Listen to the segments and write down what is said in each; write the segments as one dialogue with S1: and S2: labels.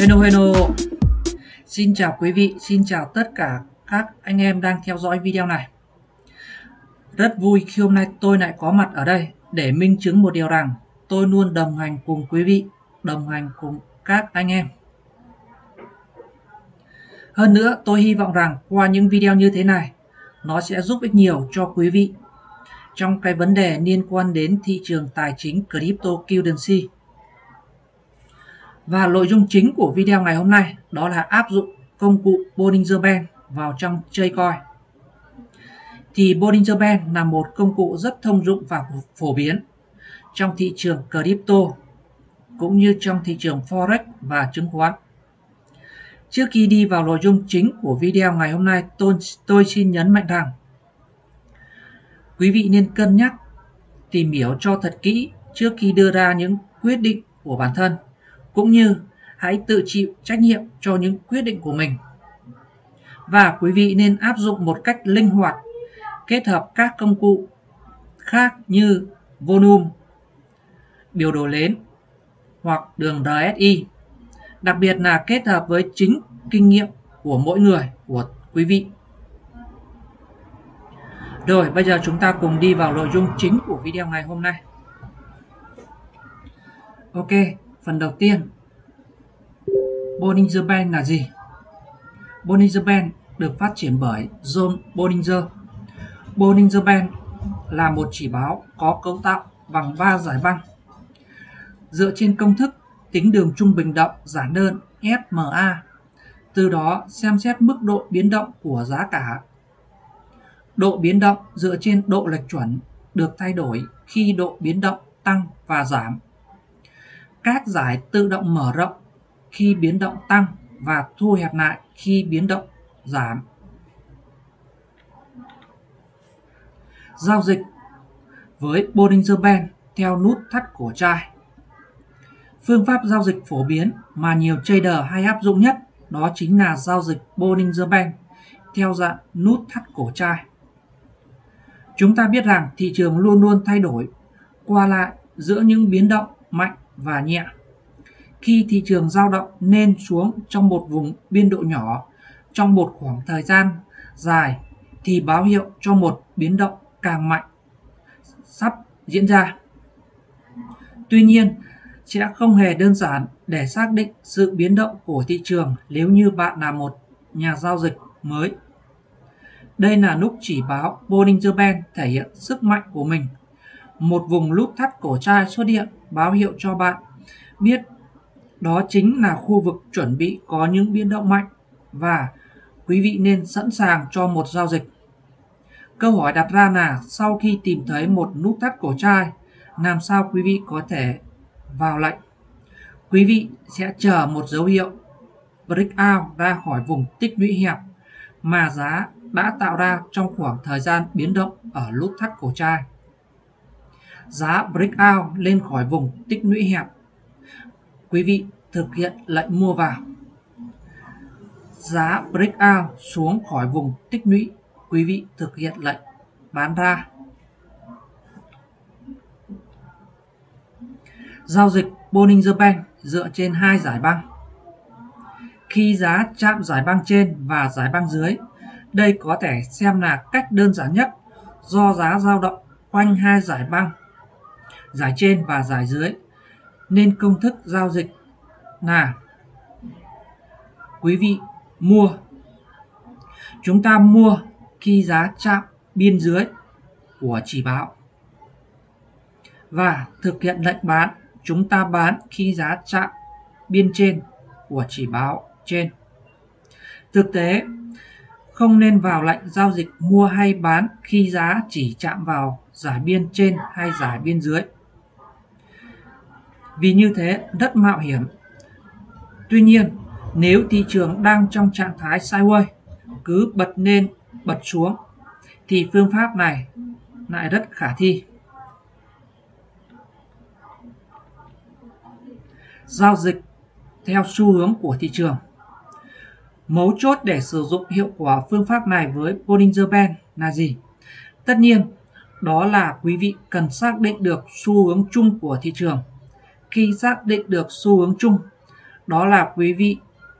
S1: Hello. Xin chào quý vị, xin chào tất cả các anh em đang theo dõi video này. Rất vui khi hôm nay tôi lại có mặt ở đây để minh chứng một điều rằng tôi luôn đồng hành cùng quý vị, đồng hành cùng các anh em. Hơn nữa, tôi hy vọng rằng qua những video như thế này, nó sẽ giúp ích nhiều cho quý vị trong cái vấn đề liên quan đến thị trường tài chính cryptocurrency. Và nội dung chính của video ngày hôm nay đó là áp dụng công cụ Bollinger Band vào trong J-Coin. Thì Bollinger Band là một công cụ rất thông dụng và phổ biến trong thị trường crypto cũng như trong thị trường Forex và chứng khoán. Trước khi đi vào nội dung chính của video ngày hôm nay, tôi xin nhấn mạnh rằng quý vị nên cân nhắc tìm hiểu cho thật kỹ trước khi đưa ra những quyết định của bản thân, cũng như hãy tự chịu trách nhiệm cho những quyết định của mình. Và quý vị nên áp dụng một cách linh hoạt, kết hợp các công cụ khác như volume, biểu đồ nến hoặc đường RSI. Đặc biệt là kết hợp với chính kinh nghiệm của mỗi người, của quý vị. Rồi, bây giờ chúng ta cùng đi vào nội dung chính của video ngày hôm nay. Ok, phần đầu tiên, Bollinger Band là gì? Bollinger Band được phát triển bởi John Bollinger. Bollinger Band là một chỉ báo có cấu tạo bằng 3 giải băng. Dựa trên công thức tính đường trung bình động giản đơn SMA, từ đó xem xét mức độ biến động của giá cả. Độ biến động dựa trên độ lệch chuẩn được thay đổi khi độ biến động tăng và giảm. Các giải tự động mở rộng khi biến động tăng và thu hẹp lại khi biến động giảm. Giao dịch với Bollinger Band theo nút thắt cổ chai. Phương pháp giao dịch phổ biến mà nhiều trader hay áp dụng nhất đó chính là giao dịch Bollinger Band theo dạng nút thắt cổ chai. Chúng ta biết rằng thị trường luôn luôn thay đổi qua lại giữa những biến động mạnh và nhẹ. Khi thị trường dao động lên xuống trong một vùng biên độ nhỏ trong một khoảng thời gian dài thì báo hiệu cho một biến động càng mạnh sắp diễn ra. Tuy nhiên, sẽ không hề đơn giản để xác định sự biến động của thị trường nếu như bạn là một nhà giao dịch mới. Đây là lúc chỉ báo Bollinger Band thể hiện sức mạnh của mình. Một vùng nút thắt cổ chai xuất hiện báo hiệu cho bạn biết đó chính là khu vực chuẩn bị có những biến động mạnh và quý vị nên sẵn sàng cho một giao dịch. Câu hỏi đặt ra là sau khi tìm thấy một nút thắt cổ chai, làm sao quý vị có thể vào lệnh? Quý vị sẽ chờ một dấu hiệu breakout ra khỏi vùng tích lũy hẹp mà giá đã tạo ra trong khoảng thời gian biến động ở nút thắt cổ chai. Giá breakout lên khỏi vùng tích lũy hẹp, quý vị thực hiện lệnh mua vào. Giá breakout xuống khỏi vùng tích lũy, quý vị thực hiện lệnh bán ra. Giao dịch Bollinger Band dựa trên 2 giải băng. Khi giá chạm giải băng trên và giải băng dưới, đây có thể xem là cách đơn giản nhất do giá dao động quanh 2 giải băng, giải trên và giải dưới, nên công thức giao dịch là quý vị mua. Chúng ta mua khi giá chạm biên dưới của chỉ báo và thực hiện lệnh bán. Chúng ta bán khi giá chạm biên trên của chỉ báo trên. Thực tế, không nên vào lệnh giao dịch mua hay bán khi giá chỉ chạm vào giải biên trên hay giải biên dưới, vì như thế rất mạo hiểm. Tuy nhiên, nếu thị trường đang trong trạng thái sideways, cứ bật lên bật xuống, thì phương pháp này lại rất khả thi. Giao dịch theo xu hướng của thị trường. Mấu chốt để sử dụng hiệu quả phương pháp này với Bollinger Band là gì? Tất nhiên, đó là quý vị cần xác định được xu hướng chung của thị trường. Khi xác định được xu hướng chung, đó là quý vị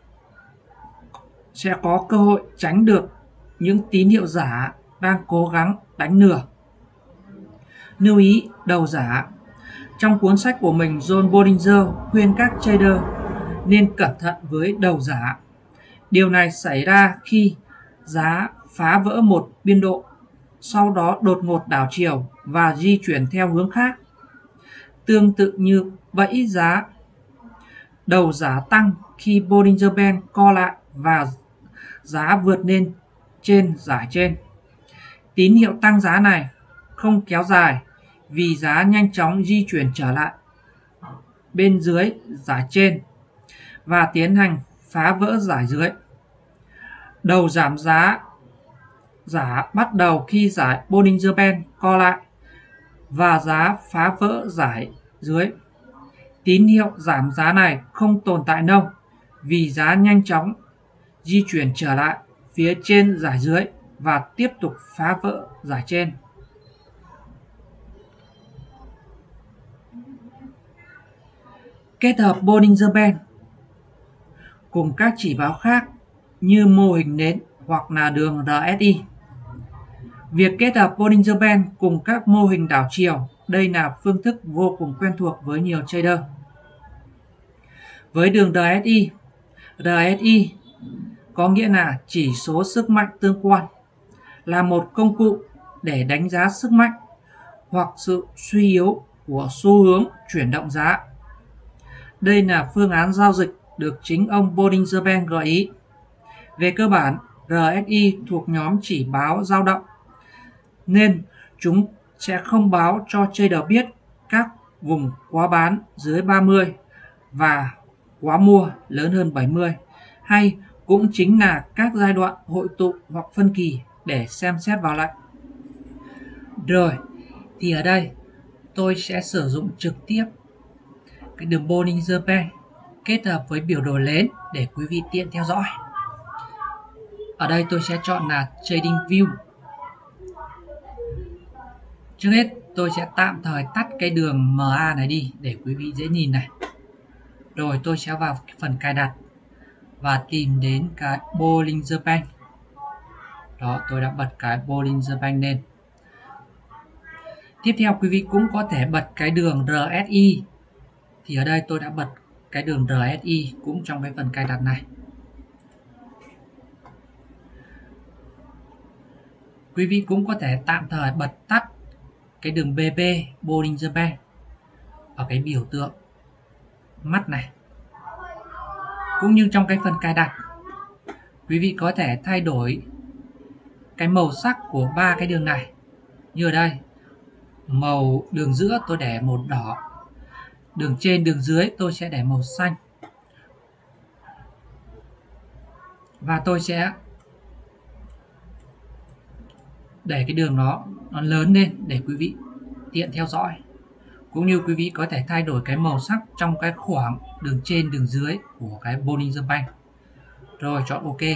S1: sẽ có cơ hội tránh được những tín hiệu giả đang cố gắng đánh lừa. Lưu ý đầu giả. Trong cuốn sách của mình, John Bollinger khuyên các trader nên cẩn thận với đầu giả. Điều này xảy ra khi giá phá vỡ một biên độ, sau đó đột ngột đảo chiều và di chuyển theo hướng khác. Tương tự như bẫy giá, đầu giá tăng khi Bollinger Band co lại và giá vượt lên trên giải trên. Tín hiệu tăng giá này không kéo dài vì giá nhanh chóng di chuyển trở lại bên dưới giải trên và tiến hành phá vỡ giải dưới. Đầu giảm giá giả bắt đầu khi giải Bollinger Band co lại và giá phá vỡ giải dưới. Tín hiệu giảm giá này không tồn tại lâu vì giá nhanh chóng di chuyển trở lại phía trên giải dưới và tiếp tục phá vỡ giải trên. Kết hợp Bollinger Band cùng các chỉ báo khác như mô hình nến hoặc là đường RSI. Việc kết hợp Bollinger Band cùng các mô hình đảo chiều, đây là phương thức vô cùng quen thuộc với nhiều trader. Với đường RSI có nghĩa là chỉ số sức mạnh tương quan, là một công cụ để đánh giá sức mạnh hoặc sự suy yếu của xu hướng chuyển động giá. Đây là phương án giao dịch được chính ông Bollinger Band gợi ý. Về cơ bản, RSI thuộc nhóm chỉ báo dao động, nên chúng sẽ không báo cho trader biết các vùng quá bán dưới 30 và quá mua lớn hơn 70, hay cũng chính là các giai đoạn hội tụ hoặc phân kỳ để xem xét vào lệnh. Rồi, thì ở đây tôi sẽ sử dụng trực tiếp cái đường Bollinger Band kết hợp với biểu đồ nến để quý vị tiện theo dõi. Ở đây tôi sẽ chọn là Trading View. Trước hết tôi sẽ tạm thời tắt cái đường MA này đi để quý vị dễ nhìn này. Rồi tôi sẽ vào phần cài đặt và tìm đến cái Bollinger Band. Đó, tôi đã bật cái Bollinger Band lên. Tiếp theo quý vị cũng có thể bật cái đường RSI. Thì ở đây tôi đã bật cái đường RSI cũng trong cái phần cài đặt này. Quý vị cũng có thể tạm thời bật tắt cái đường BB Bollinger Band ở cái biểu tượng mắt này. Cũng như trong cái phần cài đặt, quý vị có thể thay đổi cái màu sắc của ba cái đường này. Như ở đây, màu đường giữa tôi để màu đỏ, đường trên đường dưới tôi sẽ để màu xanh, và tôi sẽ để cái đường nó lớn lên để quý vị tiện theo dõi. Cũng như quý vị có thể thay đổi cái màu sắc trong cái khoảng đường trên đường dưới của cái Bollinger Band. Rồi chọn OK.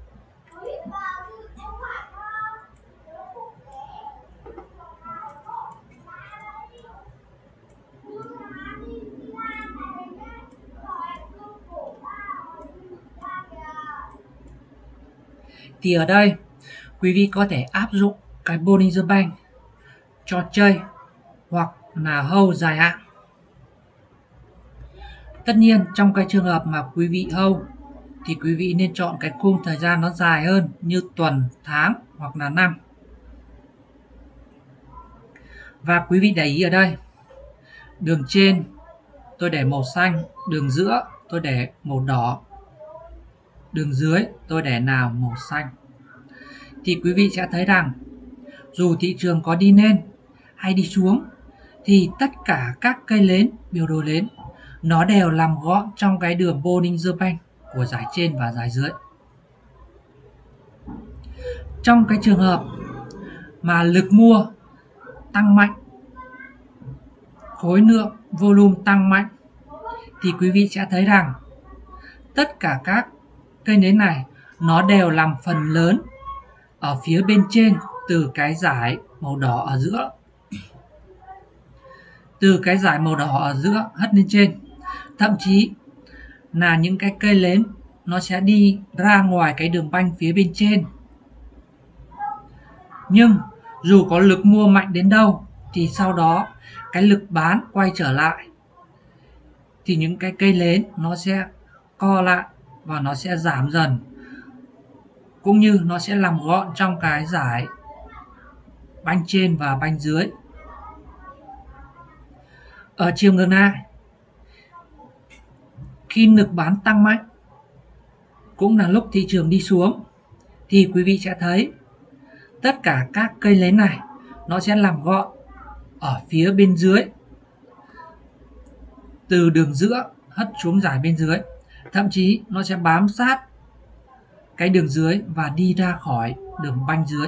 S1: Thì ở đây quý vị có thể áp dụng cái Bollinger Band cho chơi hoặc là hold dài hạn. Tất nhiên trong cái trường hợp mà quý vị hold thì quý vị nên chọn cái khung thời gian nó dài hơn như tuần, tháng hoặc là năm. Và quý vị để ý ở đây, đường trên tôi để màu xanh, đường giữa tôi để màu đỏ, đường dưới tôi để nào màu xanh. Thì quý vị sẽ thấy rằng dù thị trường có đi lên hay đi xuống thì tất cả các cây nến, biểu đồ nến nó đều nằm gọn trong cái đường Bollinger Band của giải trên và giải dưới. Trong cái trường hợp mà lực mua tăng mạnh, khối lượng volume tăng mạnh, thì quý vị sẽ thấy rằng tất cả các cây nến này nó đều nằm phần lớn ở phía bên trên từ cái dải màu đỏ ở giữa. Từ cái dải màu đỏ ở giữa hất lên trên. Thậm chí là những cái cây nến nó sẽ đi ra ngoài cái đường banh phía bên trên. Nhưng dù có lực mua mạnh đến đâu thì sau đó cái lực bán quay trở lại thì những cái cây nến nó sẽ co lại và nó sẽ giảm dần, cũng như nó sẽ nằm gọn trong cái dải banh trên và banh dưới. Ở chiều ngược lại, khi lực bán tăng mạnh cũng là lúc thị trường đi xuống thì quý vị sẽ thấy tất cả các cây nến này nó sẽ nằm gọn ở phía bên dưới, từ đường giữa hất xuống dải bên dưới, thậm chí nó sẽ bám sát cái đường dưới và đi ra khỏi đường banh dưới.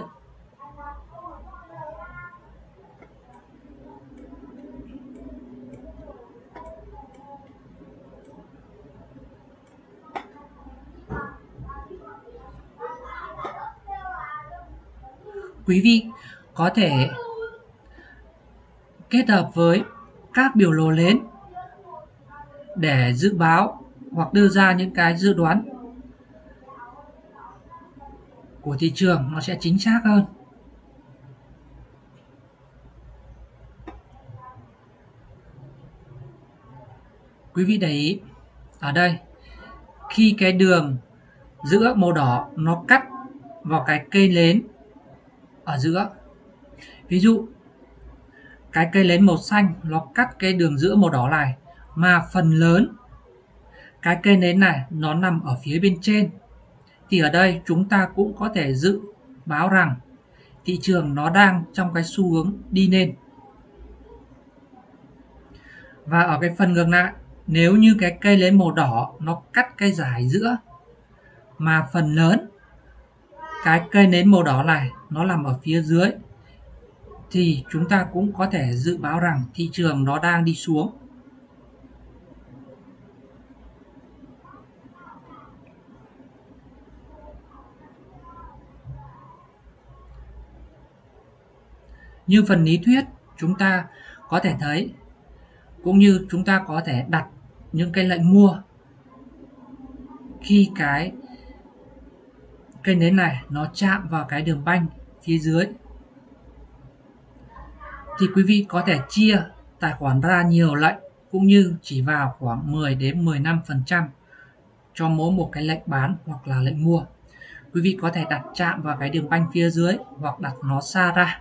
S1: Quý vị có thể kết hợp với các biểu đồ nến để dự báo hoặc đưa ra những cái dự đoán của thị trường nó sẽ chính xác hơn. Quý vị để ý ở đây, khi cái đường giữa màu đỏ nó cắt vào cái cây nến ở giữa, ví dụ cái cây nến màu xanh nó cắt cái đường giữa màu đỏ này, mà phần lớn cái cây nến này nó nằm ở phía bên trên, thì ở đây chúng ta cũng có thể dự báo rằng thị trường nó đang trong cái xu hướng đi lên. Và ở cái phần ngược lại, nếu như cái cây nến màu đỏ nó cắt cái dải giữa, mà phần lớn cái cây nến màu đỏ này nó nằm ở phía dưới, thì chúng ta cũng có thể dự báo rằng thị trường nó đang đi xuống. Như phần lý thuyết chúng ta có thể thấy, cũng như chúng ta có thể đặt những cái lệnh mua khi cái cây nến này nó chạm vào cái đường banh phía dưới, thì quý vị có thể chia tài khoản ra nhiều lệnh, cũng như chỉ vào khoảng 10 đến 15% cho mỗi một cái lệnh bán hoặc là lệnh mua. Quý vị có thể đặt chạm vào cái đường banh phía dưới hoặc đặt nó xa ra.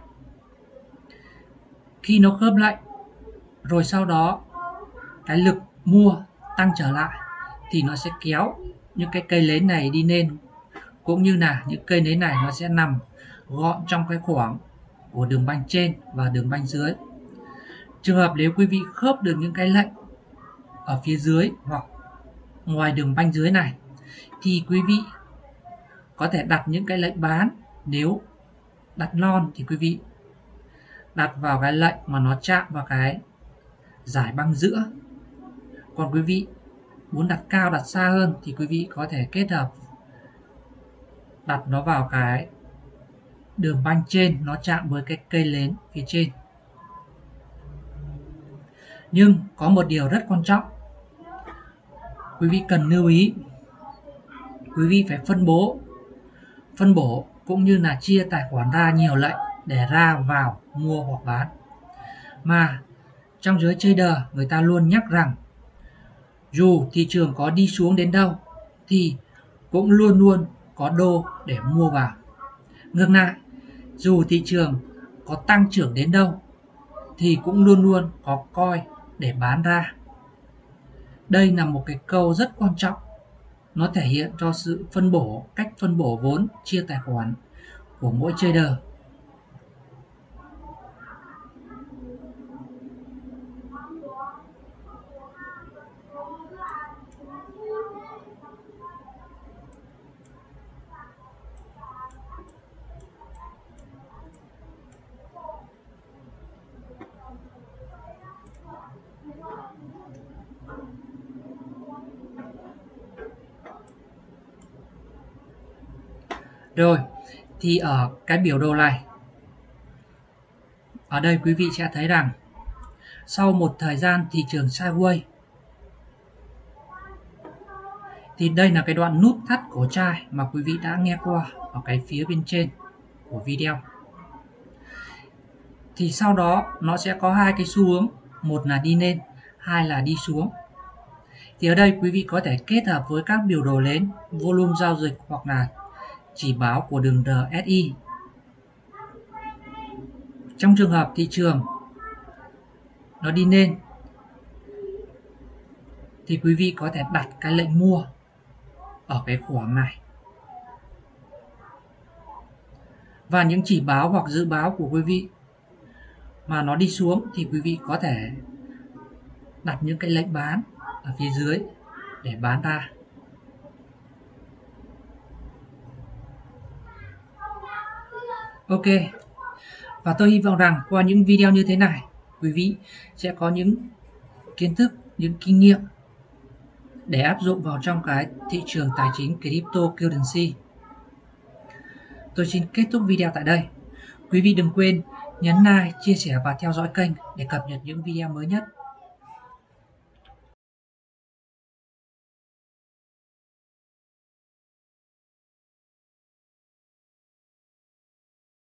S1: Khi nó khớp lệnh rồi sau đó cái lực mua tăng trở lại thì nó sẽ kéo những cái cây nến này đi lên, cũng như là những cây nến này nó sẽ nằm gọn trong cái khoảng của đường banh trên và đường banh dưới. Trường hợp nếu quý vị khớp được những cái lệnh ở phía dưới hoặc ngoài đường banh dưới này, thì quý vị có thể đặt những cái lệnh bán. Nếu đặt non thì quý vị đặt vào cái lệnh mà nó chạm vào cái dải băng giữa. Còn quý vị muốn đặt cao đặt xa hơn thì quý vị có thể kết hợp đặt nó vào cái đường banh trên, nó chạm với cái cây nến phía trên. Nhưng có một điều rất quan trọng quý vị cần lưu ý, quý vị phải phân bổ cũng như là chia tài khoản ra nhiều lệnh để ra vào mua hoặc bán. Mà trong giới trader người ta luôn nhắc rằng dù thị trường có đi xuống đến đâu thì cũng luôn luôn có đô để mua vào. Ngược lại, dù thị trường có tăng trưởng đến đâu thì cũng luôn luôn có coi để bán ra. Đây là một cái câu rất quan trọng, nó thể hiện cho sự cách phân bổ vốn, chia tài khoản của mỗi trader. Rồi, thì ở cái biểu đồ này, ở đây quý vị sẽ thấy rằng sau một thời gian thị trường sideways, Thì đây là cái đoạn nút thắt cổ chai mà quý vị đã nghe qua ở cái phía bên trên của video. Thì sau đó nó sẽ có hai cái xu hướng, một là đi lên, hai là đi xuống. Thì ở đây quý vị có thể kết hợp với các biểu đồ nến, volume giao dịch hoặc là chỉ báo của đường RSI. Trong trường hợp thị trường nó đi lên thì quý vị có thể đặt cái lệnh mua ở cái khoảng này. Và những chỉ báo hoặc dự báo của quý vị mà nó đi xuống thì quý vị có thể đặt những cái lệnh bán ở phía dưới để bán ra. Ok, và tôi hy vọng rằng qua những video như thế này, quý vị sẽ có những kiến thức, những kinh nghiệm để áp dụng vào trong cái thị trường tài chính cryptocurrency. Tôi xin kết thúc video tại đây. Quý vị đừng quên nhấn like, chia sẻ và theo dõi kênh để cập nhật những video mới nhất.